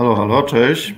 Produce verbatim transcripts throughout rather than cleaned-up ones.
Halo, halo, cześć.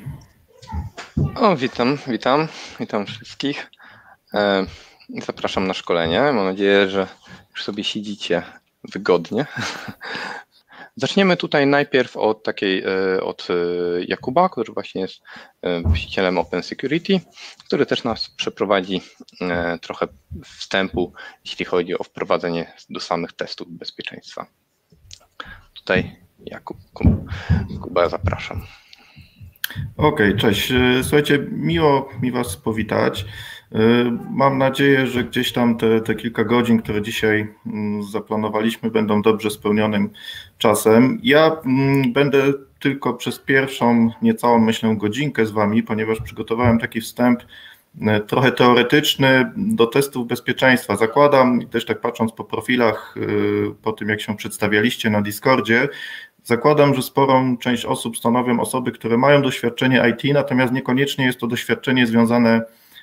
O, witam, witam, witam wszystkich. E, zapraszam na szkolenie. Mam nadzieję, że już sobie siedzicie wygodnie. Zaczniemy tutaj najpierw od takiej, od Jakuba, który właśnie jest właścicielem Open Security, który też nas przeprowadzi trochę wstępu, jeśli chodzi o wprowadzenie do samych testów bezpieczeństwa. Tutaj Jakub, Kuba, zapraszam. Okej, okay, cześć. Słuchajcie, miło mi Was powitać. Mam nadzieję, że gdzieś tam te, te kilka godzin, które dzisiaj zaplanowaliśmy, będą dobrze spełnionym czasem. Ja będę tylko przez pierwszą niecałą, myślę, godzinkę z Wami, ponieważ przygotowałem taki wstęp trochę teoretyczny do testów bezpieczeństwa. Zakładam, i też tak patrząc po profilach, po tym jak się przedstawialiście na Discordzie, zakładam, że sporą część osób stanowią osoby, które mają doświadczenie I T, natomiast niekoniecznie jest to doświadczenie związane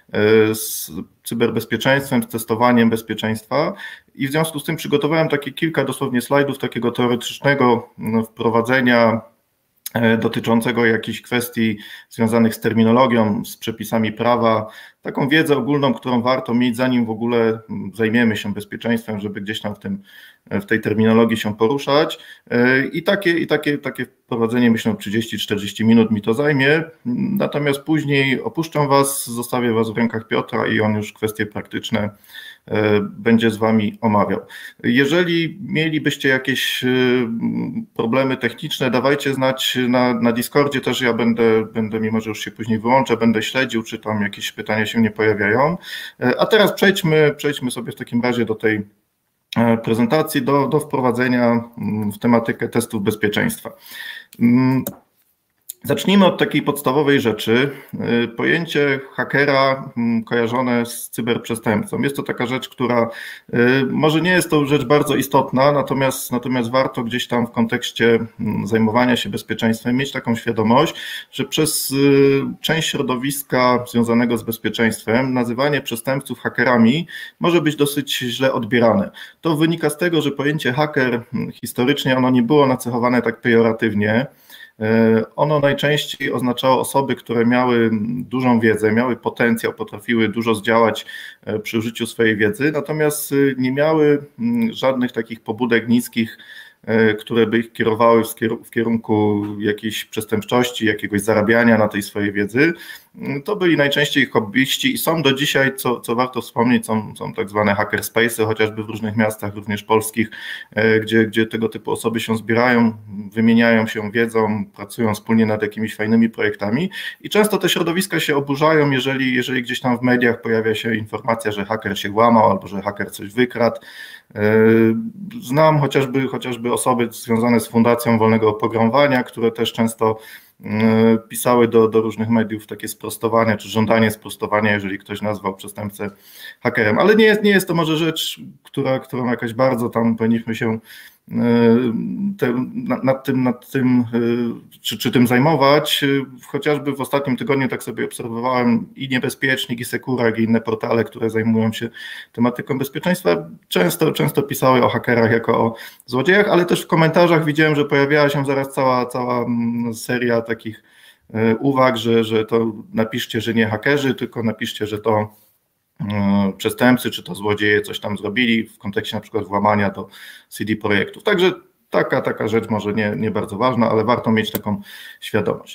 z cyberbezpieczeństwem, z testowaniem bezpieczeństwa i w związku z tym przygotowałem takie kilka dosłownie slajdów takiego teoretycznego wprowadzenia dotyczącego jakichś kwestii związanych z terminologią, z przepisami prawa, taką wiedzę ogólną, którą warto mieć, zanim w ogóle zajmiemy się bezpieczeństwem, żeby gdzieś tam w, tym, w tej terminologii się poruszać. I takie, i takie, takie wprowadzenie, myślę, trzydzieści czterdzieści minut mi to zajmie, natomiast później opuszczę Was, zostawię Was w rękach Piotra i on już kwestie praktyczne będzie z Wami omawiał. Jeżeli mielibyście jakieś problemy techniczne, dawajcie znać na, na Discordzie też, ja będę, będę, mimo że już się później wyłączę, będę śledził, czy tam jakieś pytania się nie pojawiają. A teraz przejdźmy, przejdźmy sobie w takim razie do tej prezentacji, do, do wprowadzenia w tematykę testów bezpieczeństwa. Zacznijmy od takiej podstawowej rzeczy. Pojęcie hakera kojarzone z cyberprzestępcą. Jest to taka rzecz, która może nie jest to rzecz bardzo istotna, natomiast, natomiast warto gdzieś tam w kontekście zajmowania się bezpieczeństwem mieć taką świadomość, że przez część środowiska związanego z bezpieczeństwem nazywanie przestępców hakerami może być dosyć źle odbierane. To wynika z tego, że pojęcie haker historycznie ono nie było nacechowane tak pejoratywnie. Ono najczęściej oznaczało osoby, które miały dużą wiedzę, miały potencjał, potrafiły dużo zdziałać przy użyciu swojej wiedzy, natomiast nie miały żadnych takich pobudek niskich, które by ich kierowały w kierunku jakiejś przestępczości, jakiegoś zarabiania na tej swojej wiedzy. To byli najczęściej hobbyści i są do dzisiaj, co, co warto wspomnieć, są, są tak zwane hackerspace'y, chociażby w różnych miastach, również polskich, gdzie, gdzie tego typu osoby się zbierają, wymieniają się wiedzą, pracują wspólnie nad jakimiś fajnymi projektami i często te środowiska się oburzają, jeżeli, jeżeli gdzieś tam w mediach pojawia się informacja, że haker się włamał albo że haker coś wykradł. Znam chociażby, chociażby osoby związane z Fundacją Wolnego Oprogramowania, które też często pisały do, do różnych mediów takie sprostowania, czy żądanie sprostowania, jeżeli ktoś nazwał przestępcę hakerem. Ale nie jest, nie jest to może rzecz, która, którą jakaś bardzo tam powinniśmy się te, nad tym, nad tym czy, czy tym zajmować. Chociażby w ostatnim tygodniu tak sobie obserwowałem i Niebezpiecznik, i Securak, i inne portale, które zajmują się tematyką bezpieczeństwa, często, często pisały o hakerach jako o złodziejach, ale też w komentarzach widziałem, że pojawiała się zaraz cała, cała seria takich uwag, że, że to napiszcie, że nie hakerzy, tylko napiszcie, że to przestępcy, czy to złodzieje coś tam zrobili w kontekście na przykład włamania do C D Projektów. Także taka, taka rzecz może nie, nie bardzo ważna, ale warto mieć taką świadomość.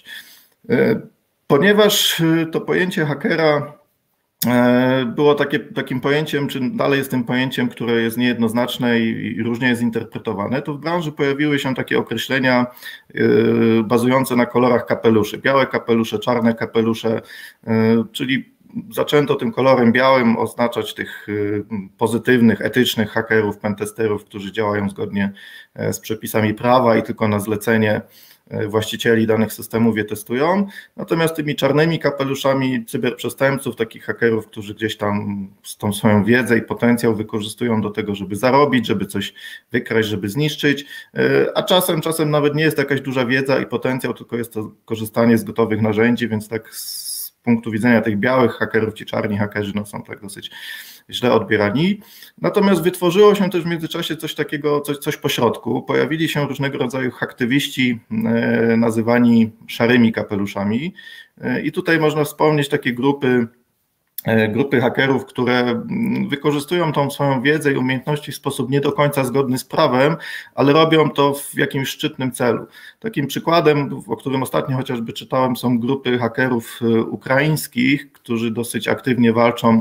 Ponieważ to pojęcie hakera było takie, takim pojęciem, czy dalej jest tym pojęciem, które jest niejednoznaczne i, i różnie jest interpretowane, to w branży pojawiły się takie określenia bazujące na kolorach kapeluszy. Białe kapelusze, czarne kapelusze, czyli zaczęto tym kolorem białym oznaczać tych pozytywnych, etycznych hakerów, pentesterów, którzy działają zgodnie z przepisami prawa i tylko na zlecenie właścicieli danych systemów je testują. Natomiast tymi czarnymi kapeluszami cyberprzestępców, takich hakerów, którzy gdzieś tam tą swoją wiedzę i potencjał wykorzystują do tego, żeby zarobić, żeby coś wykraść, żeby zniszczyć, a czasem, czasem nawet nie jest jakaś duża wiedza i potencjał, tylko jest to korzystanie z gotowych narzędzi, więc tak punktu widzenia tych białych hakerów, ci czarni hakerzy no, są tak dosyć źle odbierani. Natomiast wytworzyło się też w międzyczasie coś takiego, coś, coś pośrodku. Pojawili się różnego rodzaju aktywiści e, nazywani szarymi kapeluszami e, i tutaj można wspomnieć takie grupy, grupy hakerów, które wykorzystują tą swoją wiedzę i umiejętności w sposób nie do końca zgodny z prawem, ale robią to w jakimś szczytnym celu. Takim przykładem, o którym ostatnio chociażby czytałem, są grupy hakerów ukraińskich, którzy dosyć aktywnie walczą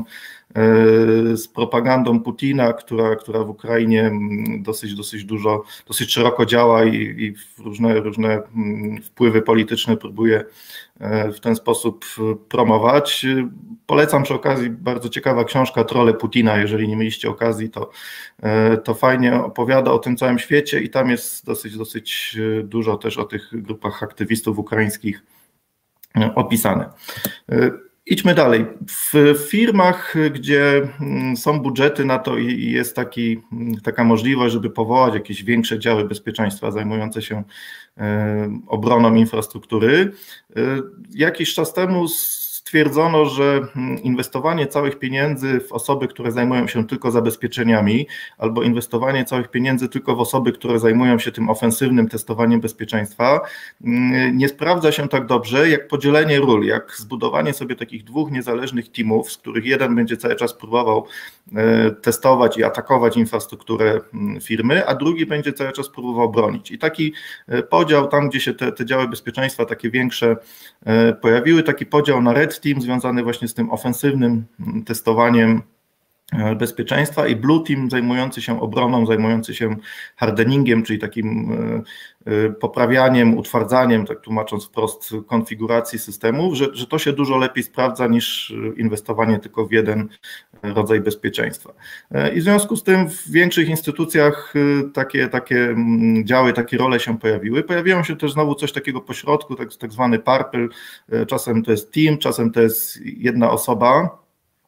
z propagandą Putina, która, która w Ukrainie dosyć, dosyć dużo, dosyć szeroko działa i, i różne, różne wpływy polityczne próbuje w ten sposób promować. Polecam przy okazji, bardzo ciekawa książka Trolle Putina, jeżeli nie mieliście okazji, to, to fajnie opowiada o tym całym świecie i tam jest dosyć, dosyć dużo też o tych grupach aktywistów ukraińskich opisane. Idźmy dalej. W firmach, gdzie są budżety na to i jest taki, taka możliwość, żeby powołać jakieś większe działy bezpieczeństwa zajmujące się obroną infrastruktury, jakiś czas temu stwierdzono, że inwestowanie całych pieniędzy w osoby, które zajmują się tylko zabezpieczeniami, albo inwestowanie całych pieniędzy tylko w osoby, które zajmują się tym ofensywnym testowaniem bezpieczeństwa, nie sprawdza się tak dobrze jak podzielenie ról, jak zbudowanie sobie takich dwóch niezależnych teamów, z których jeden będzie cały czas próbował testować i atakować infrastrukturę firmy, a drugi będzie cały czas próbował bronić. I taki podział, tam gdzie się te, te działy bezpieczeństwa takie większe pojawiły, taki podział na red team związany właśnie z tym ofensywnym testowaniem bezpieczeństwa i blue team zajmujący się obroną, zajmujący się hardeningiem, czyli takim poprawianiem, utwardzaniem, tak tłumacząc wprost, konfiguracji systemów, że, że to się dużo lepiej sprawdza niż inwestowanie tylko w jeden rodzaj bezpieczeństwa. I w związku z tym w większych instytucjach takie, takie działy, takie role się pojawiły. Pojawiło się też znowu coś takiego pośrodku, tak, tak zwany purple, czasem to jest team, czasem to jest jedna osoba,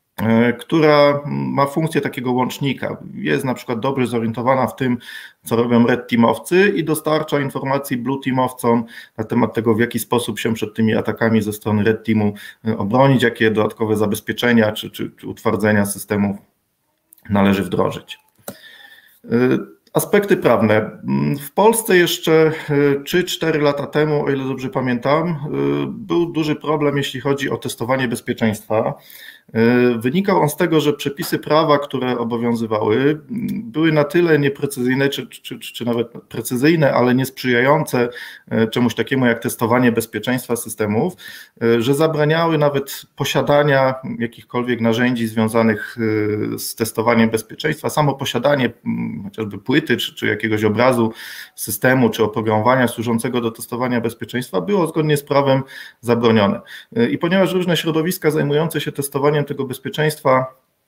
która ma funkcję takiego łącznika. Jest na przykład dobrze zorientowana w tym, co robią red teamowcy i dostarcza informacji blue teamowcom na temat tego, w jaki sposób się przed tymi atakami ze strony red teamu obronić, jakie dodatkowe zabezpieczenia czy, czy, czy utwardzenia systemów należy wdrożyć. Aspekty prawne. W Polsce jeszcze trzy cztery lata temu, o ile dobrze pamiętam, był duży problem, jeśli chodzi o testowanie bezpieczeństwa. Wynikał on z tego, że przepisy prawa, które obowiązywały, były na tyle nieprecyzyjne, czy, czy, czy nawet precyzyjne, ale niesprzyjające czemuś takiemu jak testowanie bezpieczeństwa systemów, że zabraniały nawet posiadania jakichkolwiek narzędzi związanych z testowaniem bezpieczeństwa. Samo posiadanie chociażby płyty, czy, czy jakiegoś obrazu systemu, czy oprogramowania służącego do testowania bezpieczeństwa było zgodnie z prawem zabronione. I ponieważ różne środowiska zajmujące się testowaniem tego bezpieczeństwa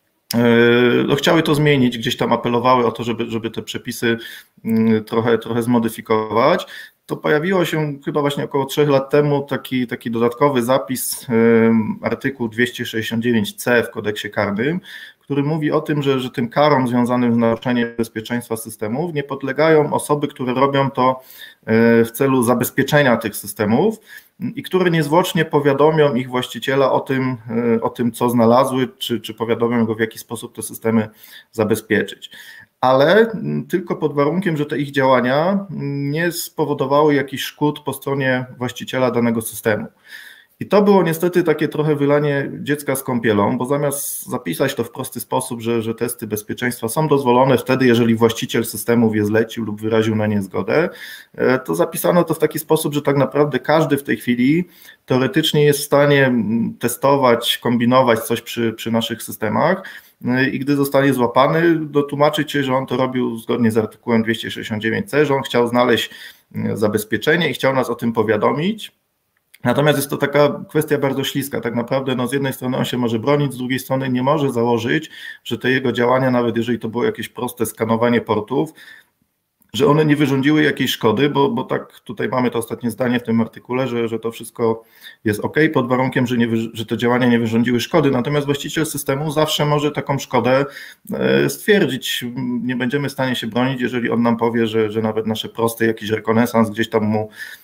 no, chciały to zmienić, gdzieś tam apelowały o to, żeby, żeby te przepisy trochę, trochę zmodyfikować, to pojawiło się chyba właśnie około trzech lat temu taki, taki dodatkowy zapis, artykuł dwieście sześćdziesiąt dziewięć C w kodeksie karnym, który mówi o tym, że, że tym karom związanym z naruszeniem bezpieczeństwa systemów nie podlegają osoby, które robią to w celu zabezpieczenia tych systemów i które niezwłocznie powiadomią ich właściciela o tym, o tym co znalazły, czy, czy powiadomią go, w jaki sposób te systemy zabezpieczyć. Ale tylko pod warunkiem, że te ich działania nie spowodowały jakichś szkód po stronie właściciela danego systemu. I to było niestety takie trochę wylanie dziecka z kąpielą, bo zamiast zapisać to w prosty sposób, że, że testy bezpieczeństwa są dozwolone wtedy, jeżeli właściciel systemów je zlecił lub wyraził na nie zgodę, to zapisano to w taki sposób, że tak naprawdę każdy w tej chwili teoretycznie jest w stanie testować, kombinować coś przy, przy naszych systemach i gdy zostanie złapany, dotłumaczyć się, że on to robił zgodnie z artykułem dwieście sześćdziesiąt dziewięć C, że on chciał znaleźć zabezpieczenie i chciał nas o tym powiadomić. Natomiast jest to taka kwestia bardzo śliska. Tak naprawdę no z jednej strony on się może bronić, z drugiej strony nie może założyć, że te jego działania, nawet jeżeli to było jakieś proste skanowanie portów, że one nie wyrządziły jakiejś szkody, bo, bo tak tutaj mamy to ostatnie zdanie w tym artykule, że, że to wszystko jest ok, pod warunkiem, że, nie, że te działania nie wyrządziły szkody, natomiast właściciel systemu zawsze może taką szkodę stwierdzić. Nie będziemy w stanie się bronić, jeżeli on nam powie, że, że nawet nasze proste jakiś rekonesans gdzieś tam mu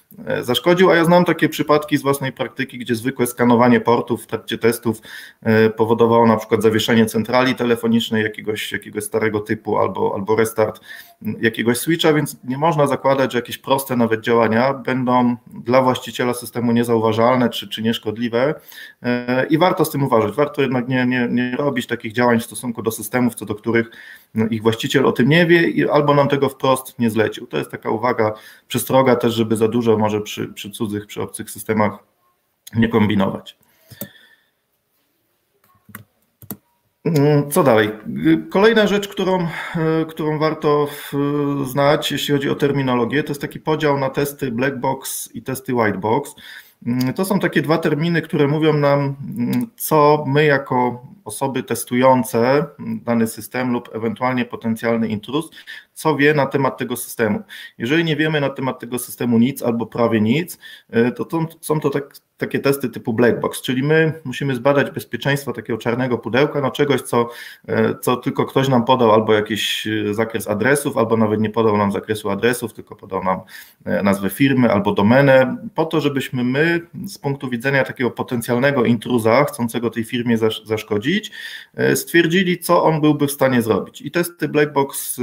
zaszkodził, a ja znam takie przypadki z własnej praktyki, gdzie zwykłe skanowanie portów w trakcie testów powodowało na przykład zawieszenie centrali telefonicznej jakiegoś, jakiegoś starego typu albo, albo restart jakiegoś switcha, więc nie można zakładać, że jakieś proste nawet działania będą dla właściciela systemu niezauważalne czy, czy nieszkodliwe i warto z tym uważać. Warto jednak nie, nie, nie robić takich działań w stosunku do systemów, co do których ich właściciel o tym nie wie i albo nam tego wprost nie zlecił. To jest taka uwaga, przestroga też, żeby za dużo może przy, przy cudzych, przy obcych systemach nie kombinować. Co dalej? Kolejna rzecz, którą, którą warto znać, jeśli chodzi o terminologię, to jest taki podział na testy black box i testy white box. To są takie dwa terminy, które mówią nam, co my jako osoby testujące dany system lub ewentualnie potencjalny intruz, co wie na temat tego systemu. Jeżeli nie wiemy na temat tego systemu nic albo prawie nic, to, to są to tak, takie testy typu black box, czyli my musimy zbadać bezpieczeństwo takiego czarnego pudełka, no czegoś, co, co tylko ktoś nam podał albo jakiś zakres adresów, albo nawet nie podał nam zakresu adresów, tylko podał nam nazwę firmy albo domenę, po to, żebyśmy my z punktu widzenia takiego potencjalnego intruza, chcącego tej firmie zaszkodzić, stwierdzili, co on byłby w stanie zrobić. I testy black box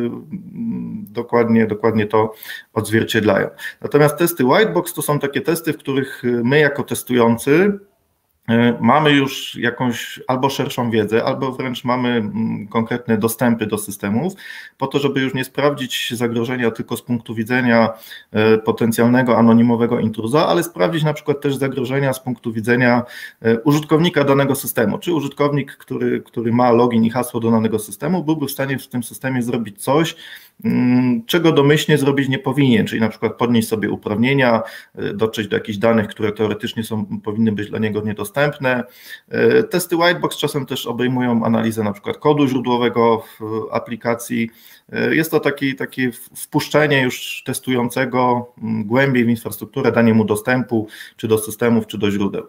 dokładnie, dokładnie to odzwierciedlają. Natomiast testy white box to są takie testy, w których my jako testujący mamy już jakąś albo szerszą wiedzę, albo wręcz mamy konkretne dostępy do systemów, po to, żeby już nie sprawdzić zagrożenia tylko z punktu widzenia potencjalnego anonimowego intruza, ale sprawdzić na przykład też zagrożenia z punktu widzenia użytkownika danego systemu, czy użytkownik, który, który ma login i hasło do danego systemu, byłby w stanie w tym systemie zrobić coś, czego domyślnie zrobić nie powinien, czyli na przykład podnieść sobie uprawnienia, dotrzeć do jakichś danych, które teoretycznie są, powinny być dla niego niedostępne. Testy whitebox czasem też obejmują analizę na przykład kodu źródłowego w aplikacji. Jest to taki, takie wpuszczenie już testującego głębiej w infrastrukturę, danie mu dostępu czy do systemów, czy do źródeł.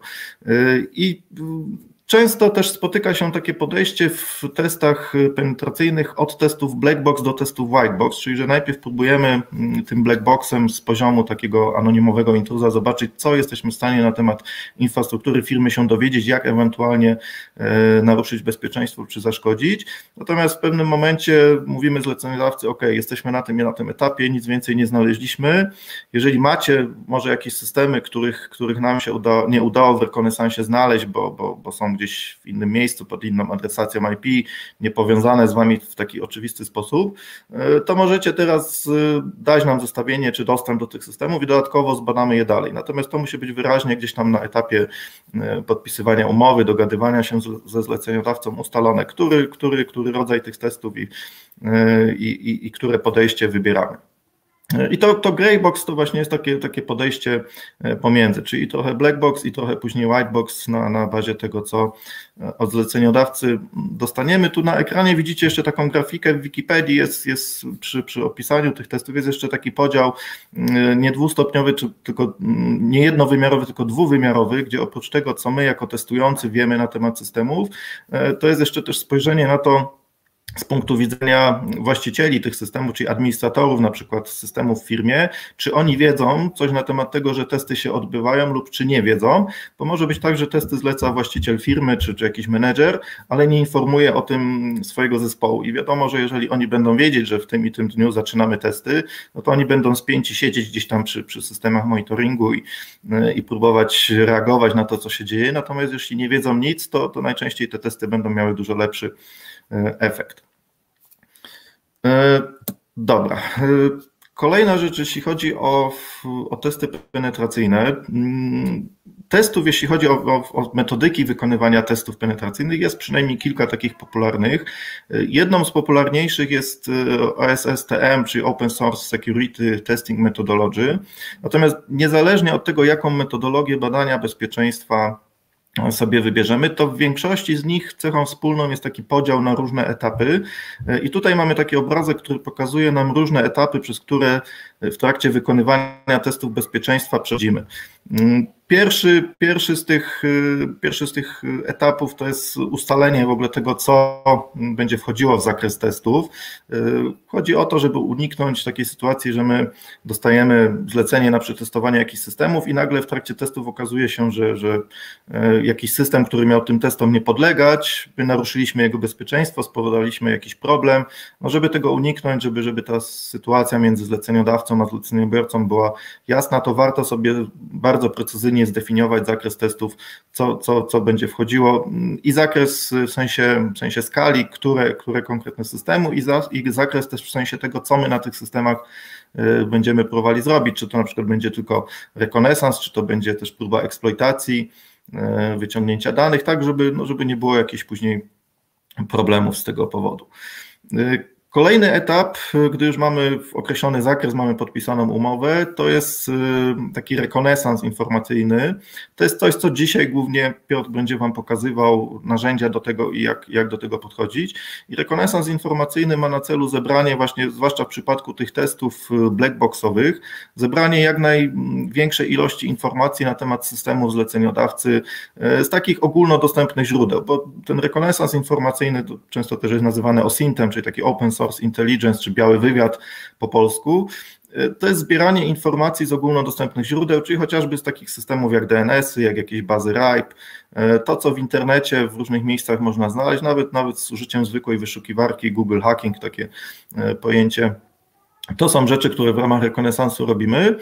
I często też spotyka się takie podejście w testach penetracyjnych od testów black box do testów white box, czyli że najpierw próbujemy tym black boxem z poziomu takiego anonimowego intruza zobaczyć, co jesteśmy w stanie na temat infrastruktury firmy się dowiedzieć, jak ewentualnie naruszyć bezpieczeństwo czy zaszkodzić. Natomiast w pewnym momencie mówimy zleceniodawcy, ok, jesteśmy na tym i na tym etapie, nic więcej nie znaleźliśmy. Jeżeli macie może jakieś systemy, których, których nam się uda, nie udało w rekonesansie znaleźć, bo, bo, bo są gdzieś w innym miejscu, pod inną adresacją I P, niepowiązane z Wami w taki oczywisty sposób, to możecie teraz dać nam zestawienie czy dostęp do tych systemów i dodatkowo zbadamy je dalej. Natomiast to musi być wyraźnie gdzieś tam na etapie podpisywania umowy, dogadywania się ze zleceniodawcą ustalone, który, który, który rodzaj tych testów i, i, i które podejście wybieramy. I to, to grey box to właśnie jest takie, takie podejście pomiędzy, czyli trochę black box i trochę później white box na, na bazie tego, co od zleceniodawcy dostaniemy. Tu na ekranie widzicie jeszcze taką grafikę w Wikipedii, jest, jest przy, przy opisaniu tych testów jest jeszcze taki podział nie dwustopniowy, czy tylko nie jednowymiarowy, tylko dwuwymiarowy, gdzie oprócz tego, co my jako testujący wiemy na temat systemów, to jest jeszcze też spojrzenie na to, z punktu widzenia właścicieli tych systemów, czyli administratorów na przykład systemów w firmie, czy oni wiedzą coś na temat tego, że testy się odbywają lub czy nie wiedzą, bo może być tak, że testy zleca właściciel firmy czy, czy jakiś menedżer, ale nie informuje o tym swojego zespołu i wiadomo, że jeżeli oni będą wiedzieć, że w tym i tym dniu zaczynamy testy, no to oni będą spięci siedzieć gdzieś tam przy, przy systemach monitoringu i, i próbować reagować na to, co się dzieje, natomiast jeśli nie wiedzą nic, to, to najczęściej te testy będą miały dużo lepszy efekt. Dobra. Kolejna rzecz, jeśli chodzi o, o testy penetracyjne. Testów, jeśli chodzi o, o, o metodyki wykonywania testów penetracyjnych, jest przynajmniej kilka takich popularnych. Jedną z popularniejszych jest O S S T M, czyli Open Source Security Testing Methodology. Natomiast niezależnie od tego, jaką metodologię badania bezpieczeństwa sobie wybierzemy, to w większości z nich cechą wspólną jest taki podział na różne etapy i tutaj mamy taki obrazek, który pokazuje nam różne etapy, przez które w trakcie wykonywania testów bezpieczeństwa przechodzimy. Pierwszy, pierwszy, z tych, pierwszy z tych etapów to jest ustalenie w ogóle tego, co będzie wchodziło w zakres testów. Chodzi o to, żeby uniknąć takiej sytuacji, że my dostajemy zlecenie na przetestowanie jakichś systemów i nagle w trakcie testów okazuje się, że, że jakiś system, który miał tym testom nie podlegać, my naruszyliśmy jego bezpieczeństwo, spowodowaliśmy jakiś problem. No żeby tego uniknąć, żeby, żeby ta sytuacja między zleceniodawcą a zleceniobiorcą była jasna, to warto sobie bardzo precyzyjnie zdefiniować zakres testów, co, co, co będzie wchodziło i zakres w sensie, w sensie skali, które, które konkretne systemy i, za, i zakres też w sensie tego, co my na tych systemach będziemy próbowali zrobić, czy to na przykład będzie tylko rekonesans, czy to będzie też próba eksploitacji, wyciągnięcia danych, tak żeby, no, żeby nie było jakichś później problemów z tego powodu. Kolejny etap, gdy już mamy określony zakres, mamy podpisaną umowę, to jest taki rekonesans informacyjny. To jest coś, co dzisiaj głównie Piotr będzie Wam pokazywał narzędzia do tego i jak, jak do tego podchodzić. I rekonesans informacyjny ma na celu zebranie właśnie, zwłaszcza w przypadku tych testów blackboxowych, zebranie jak największej ilości informacji na temat systemu zleceniodawcy z takich ogólnodostępnych źródeł, bo ten rekonesans informacyjny to często też jest nazywany O S I N T-em, czyli taki open source intelligence, czy biały wywiad po polsku, to jest zbieranie informacji z ogólnodostępnych źródeł, czyli chociażby z takich systemów jak D N S-y, jak jakieś bazy R I P, to co w internecie w różnych miejscach można znaleźć, nawet, nawet z użyciem zwykłej wyszukiwarki, Google Hacking, takie pojęcie. To są rzeczy, które w ramach rekonesansu robimy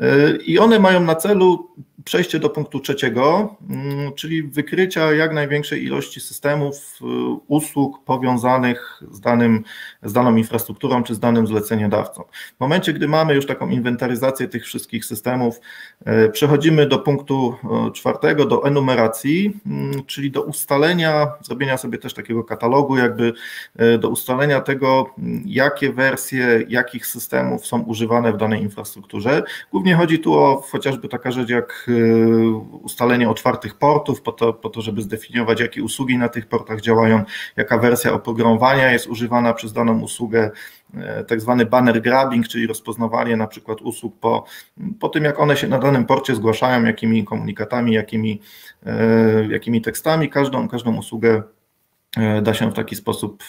i one mają na celu przejście do punktu trzeciego, czyli wykrycia jak największej ilości systemów, usług powiązanych z, danym, z daną infrastrukturą czy z danym zleceniodawcą. W momencie, gdy mamy już taką inwentaryzację tych wszystkich systemów, przechodzimy do punktu czwartego, do enumeracji, czyli do ustalenia, zrobienia sobie też takiego katalogu, jakby do ustalenia tego, jakie wersje, jakich systemów są używane w danej infrastrukturze. Głównie chodzi tu o chociażby taka rzecz jak ustalenie otwartych portów, po to, po to, żeby zdefiniować, jakie usługi na tych portach działają, jaka wersja oprogramowania jest używana przez daną usługę, tak zwany banner grabbing, czyli rozpoznawanie na przykład usług po, po tym, jak one się na danym porcie zgłaszają, jakimi komunikatami, jakimi, jakimi tekstami, każdą, każdą usługę da się w taki sposób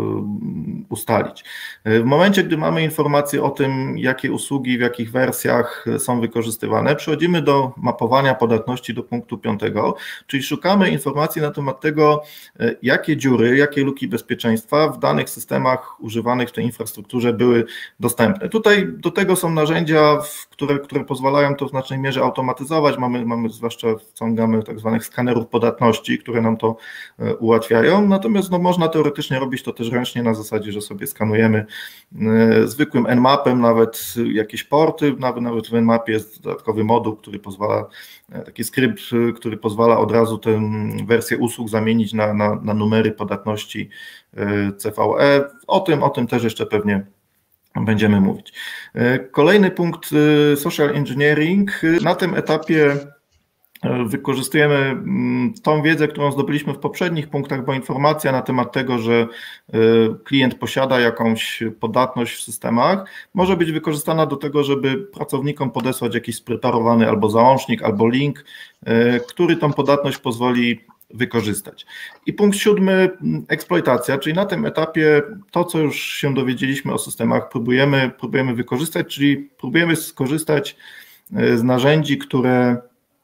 ustalić. W momencie, gdy mamy informacje o tym, jakie usługi w jakich wersjach są wykorzystywane, przechodzimy do mapowania podatności do punktu piątego, czyli szukamy informacji na temat tego, jakie dziury, jakie luki bezpieczeństwa w danych systemach używanych w tej infrastrukturze były dostępne. Tutaj do tego są narzędzia, które, które pozwalają to w znacznej mierze automatyzować. Mamy, mamy zwłaszcza całą gamę tak zwanych skanerów podatności, które nam to ułatwiają. Natomiast no, można teoretycznie robić to też ręcznie na zasadzie, że sobie skanujemy zwykłym Nmapem nawet jakieś porty, nawet, nawet w Nmapie jest dodatkowy moduł, który pozwala, taki skrypt, który pozwala od razu tę wersję usług zamienić na, na, na numery podatności C V E. O tym, o tym też jeszcze pewnie będziemy mówić. Kolejny punkt, social engineering. Na tym etapie wykorzystujemy tą wiedzę, którą zdobyliśmy w poprzednich punktach, bo informacja na temat tego, że klient posiada jakąś podatność w systemach, może być wykorzystana do tego, żeby pracownikom podesłać jakiś spreparowany albo załącznik, albo link, który tą podatność pozwoli wykorzystać. I punkt siódmy, eksploitacja, czyli na tym etapie to, co już się dowiedzieliśmy o systemach, próbujemy, próbujemy wykorzystać, czyli próbujemy skorzystać z narzędzi, które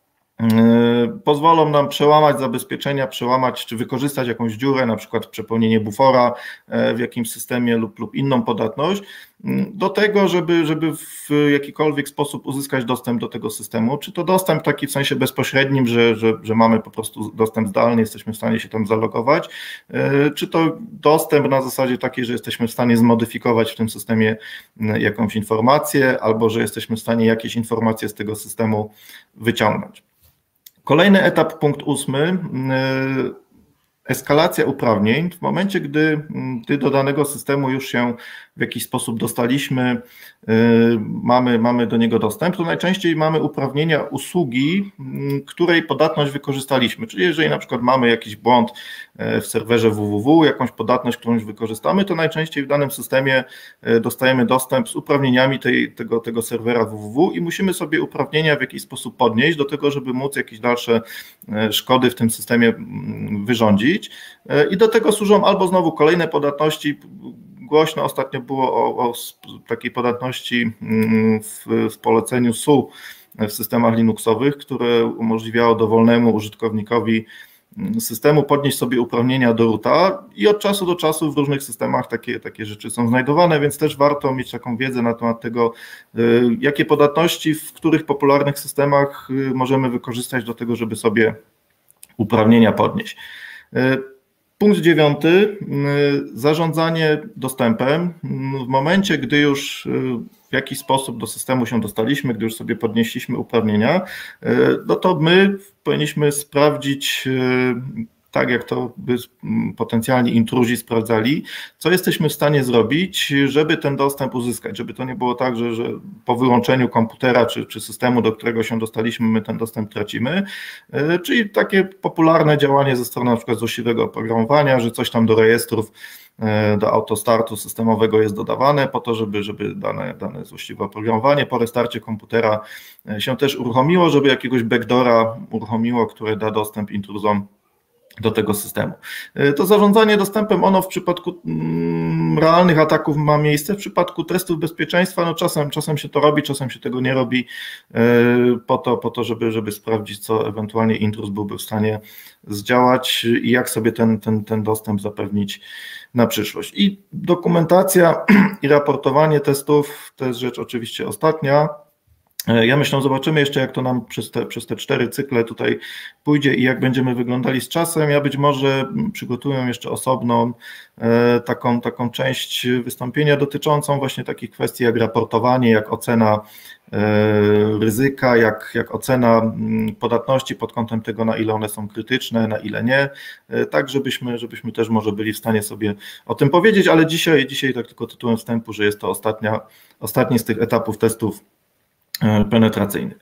pozwolą nam przełamać zabezpieczenia, przełamać czy wykorzystać jakąś dziurę, na przykład przepełnienie bufora w jakimś systemie lub, lub inną podatność, do tego, żeby, żeby w jakikolwiek sposób uzyskać dostęp do tego systemu. Czy to dostęp taki w sensie bezpośrednim, że, że, że mamy po prostu dostęp zdalny, jesteśmy w stanie się tam zalogować, czy to dostęp na zasadzie takiej, że jesteśmy w stanie zmodyfikować w tym systemie jakąś informację, albo że jesteśmy w stanie jakieś informacje z tego systemu wyciągnąć. Kolejny etap, punkt ósmy, eskalacja uprawnień w momencie, gdy, gdy do danego systemu już się w jakiś sposób dostaliśmy, yy, mamy, mamy do niego dostęp, to najczęściej mamy uprawnienia usługi, yy, której podatność wykorzystaliśmy. Czyli jeżeli na przykład mamy jakiś błąd w serwerze www, jakąś podatność, którą już wykorzystamy, to najczęściej w danym systemie dostajemy dostęp z uprawnieniami tej, tego, tego serwera www i musimy sobie uprawnienia w jakiś sposób podnieść do tego, żeby móc jakieś dalsze szkody w tym systemie wyrządzić. I do tego służą albo znowu kolejne podatności. Głośno ostatnio było o, o takiej podatności w, w poleceniu S U w systemach Linuxowych, które umożliwiało dowolnemu użytkownikowi systemu podnieść sobie uprawnienia do roota i od czasu do czasu w różnych systemach takie, takie rzeczy są znajdowane, więc też warto mieć taką wiedzę na temat tego, jakie podatności w których popularnych systemach możemy wykorzystać do tego, żeby sobie uprawnienia podnieść. Punkt dziewiąty, zarządzanie dostępem. W momencie, gdy już w jakiś sposób do systemu się dostaliśmy, gdy już sobie podnieśliśmy uprawnienia, no to my powinniśmy sprawdzić, tak jak to by potencjalni intruzi sprawdzali, co jesteśmy w stanie zrobić, żeby ten dostęp uzyskać, żeby to nie było tak, że, że po wyłączeniu komputera czy, czy systemu, do którego się dostaliśmy, my ten dostęp tracimy, czyli takie popularne działanie ze strony na przykład złośliwego oprogramowania, że coś tam do rejestrów, do autostartu systemowego jest dodawane po to, żeby, żeby dane, dane złośliwe oprogramowanie po restarcie komputera się też uruchomiło, żeby jakiegoś backdoora uruchomiło, które da dostęp intruzom do tego systemu. To zarządzanie dostępem, ono w przypadku realnych ataków ma miejsce, w przypadku testów bezpieczeństwa, no czasem, czasem się to robi, czasem się tego nie robi, po to, po to żeby, żeby sprawdzić, co ewentualnie intruz byłby w stanie zdziałać i jak sobie ten, ten, ten dostęp zapewnić na przyszłość. I dokumentacja i raportowanie testów to jest rzecz oczywiście ostatnia. Ja myślę, zobaczymy jeszcze, jak to nam przez te, przez te cztery cykle tutaj pójdzie i jak będziemy wyglądali z czasem. Ja być może przygotuję jeszcze osobną taką, taką część wystąpienia dotyczącą właśnie takich kwestii jak raportowanie, jak ocena ryzyka, jak, jak ocena podatności pod kątem tego, na ile one są krytyczne, na ile nie, tak żebyśmy, żebyśmy też może byli w stanie sobie o tym powiedzieć, ale dzisiaj, dzisiaj tak tylko tytułem wstępu, że jest to ostatnia, ostatni z tych etapów testów penetracyjnych.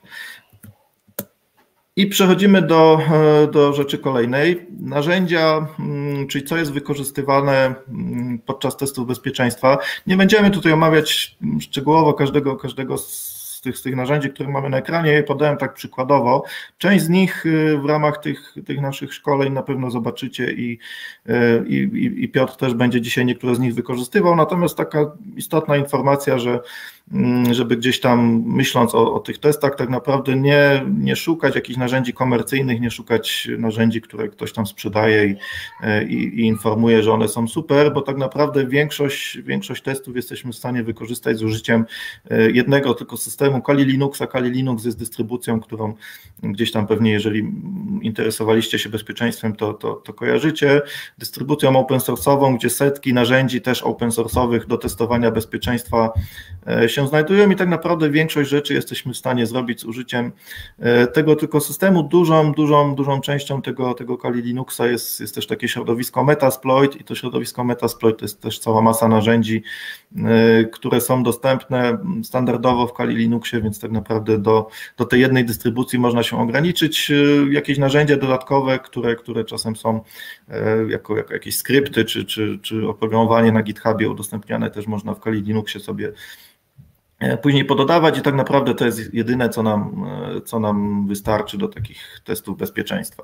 I przechodzimy do, do rzeczy kolejnej. Narzędzia, czyli co jest wykorzystywane podczas testów bezpieczeństwa. Nie będziemy tutaj omawiać szczegółowo każdego, każdego z tych, z tych narzędzi, które mamy na ekranie. Je podałem tak przykładowo. Część z nich w ramach tych, tych naszych szkoleń na pewno zobaczycie i, i, i Piotr też będzie dzisiaj niektóre z nich wykorzystywał. Natomiast taka istotna informacja, że żeby gdzieś tam myśląc o, o tych testach, tak naprawdę nie, nie szukać jakichś narzędzi komercyjnych, nie szukać narzędzi, które ktoś tam sprzedaje i, i, i informuje, że one są super, bo tak naprawdę większość, większość testów jesteśmy w stanie wykorzystać z użyciem jednego tylko systemu, Kali Linuxa. Kali Linux jest dystrybucją, którą gdzieś tam pewnie, jeżeli interesowaliście się bezpieczeństwem, to, to, to kojarzycie. Dystrybucją open source'ową, gdzie setki narzędzi też open source'owych do testowania bezpieczeństwa się znajdują i tak naprawdę większość rzeczy jesteśmy w stanie zrobić z użyciem tego tylko systemu. Dużą, dużą, dużą częścią tego, tego Kali Linuxa jest, jest też takie środowisko Metasploit i to środowisko Metasploit to jest też cała masa narzędzi, które są dostępne standardowo w Kali Linuxie, więc tak naprawdę do, do tej jednej dystrybucji można się ograniczyć. Jakieś narzędzia dodatkowe, które, które czasem są jako, jako jakieś skrypty czy, czy, czy oprogramowanie na GitHubie udostępniane też można w Kali Linuxie sobie później pododawać i tak naprawdę to jest jedyne, co nam, co nam wystarczy do takich testów bezpieczeństwa.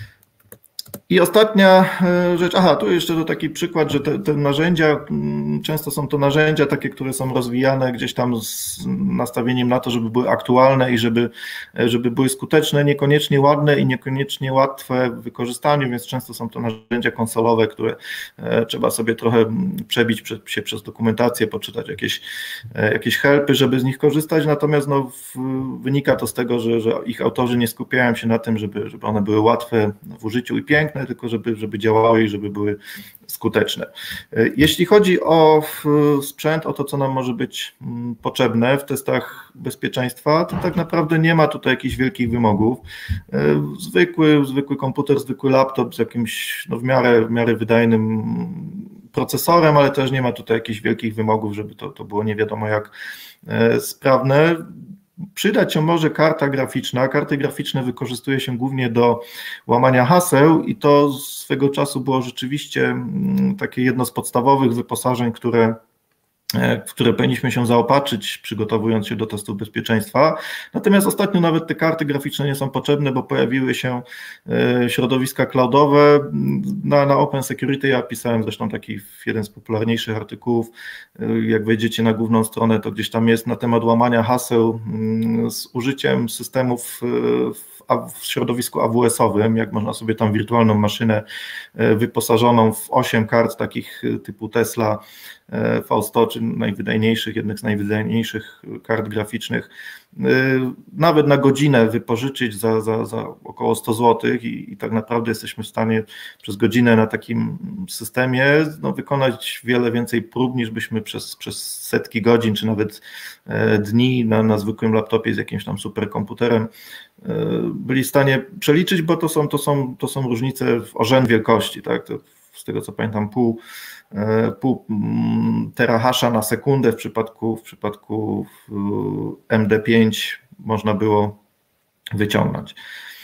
I ostatnia rzecz, aha, tu jeszcze to taki przykład, że te, te narzędzia, często są to narzędzia takie, które są rozwijane gdzieś tam z nastawieniem na to, żeby były aktualne i żeby, żeby były skuteczne, niekoniecznie ładne i niekoniecznie łatwe w wykorzystaniu, więc często są to narzędzia konsolowe, które trzeba sobie trochę przebić się przez dokumentację, poczytać jakieś, jakieś helpy, żeby z nich korzystać, natomiast no, wynika to z tego, że, że ich autorzy nie skupiają się na tym, żeby, żeby one były łatwe w użyciu i piękne, fajne, tylko żeby, żeby działały i żeby były skuteczne. Jeśli chodzi o sprzęt, o to, co nam może być potrzebne w testach bezpieczeństwa, to tak naprawdę nie ma tutaj jakichś wielkich wymogów. Zwykły, zwykły komputer, zwykły laptop z jakimś no, w miarę, w miarę wydajnym procesorem, ale też nie ma tutaj jakichś wielkich wymogów, żeby to, to było nie wiadomo jak sprawne. Przydać się może karta graficzna. Karty graficzne wykorzystuje się głównie do łamania haseł i to swego czasu było rzeczywiście takie jedno z podstawowych wyposażeń, które w które powinniśmy się zaopatrzyć, przygotowując się do testów bezpieczeństwa. Natomiast ostatnio nawet te karty graficzne nie są potrzebne, bo pojawiły się środowiska cloudowe. Na, na Open Security ja pisałem zresztą taki jeden z popularniejszych artykułów. Jak wejdziecie na główną stronę, to gdzieś tam jest na temat łamania haseł z użyciem systemów w w środowisku A W S-owym, jak można sobie tam wirtualną maszynę wyposażoną w osiem kart takich typu Tesla V sto, czy najwydajniejszych, jednych z najwydajniejszych kart graficznych, nawet na godzinę wypożyczyć za, za, za około sto złotych i, i tak naprawdę jesteśmy w stanie przez godzinę na takim systemie no, wykonać wiele więcej prób, niż byśmy przez, przez setki godzin, czy nawet dni na, na zwykłym laptopie z jakimś tam superkomputerem byli w stanie przeliczyć, bo to są, to są, to są różnice o rzęd wielkości, tak? To z tego co pamiętam pół, pół terahasza na sekundę w przypadku, w przypadku M D pięć można było wyciągnąć.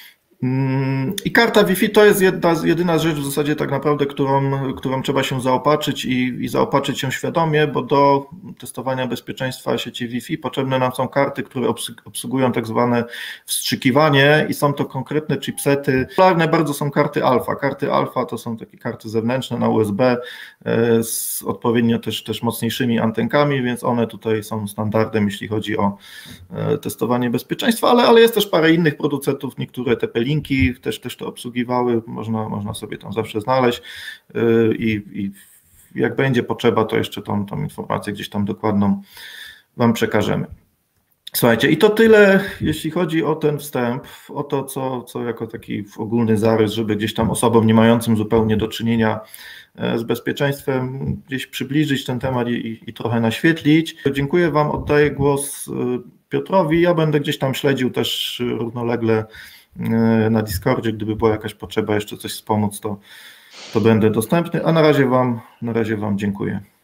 I karta Wi-Fi to jest jedna, jedyna rzecz w zasadzie tak naprawdę, którą, którą trzeba się zaopatrzyć i, i zaopatrzyć się świadomie, bo do testowania bezpieczeństwa sieci Wi-Fi potrzebne nam są karty, które obsługują tak zwane wstrzykiwanie i są to konkretne chipsety. Popularne bardzo są karty alfa. Karty alfa to są takie karty zewnętrzne na U S B z odpowiednio też, też mocniejszymi antenkami, więc one tutaj są standardem, jeśli chodzi o testowanie bezpieczeństwa, ale, ale jest też parę innych producentów, niektóre te linki też, też to obsługiwały, można, można sobie tam zawsze znaleźć i, i jak będzie potrzeba, to jeszcze tą, tą informację gdzieś tam dokładną Wam przekażemy. Słuchajcie, i to tyle, jeśli chodzi o ten wstęp, o to, co, co jako taki ogólny zarys, żeby gdzieś tam osobom nie mającym zupełnie do czynienia z bezpieczeństwem gdzieś przybliżyć ten temat i, i trochę naświetlić. Dziękuję Wam, oddaję głos Piotrowi, ja będę gdzieś tam śledził też równolegle na Discordzie, gdyby była jakaś potrzeba jeszcze coś wspomóc, to, to będę dostępny, a na razie Wam, na razie Wam dziękuję.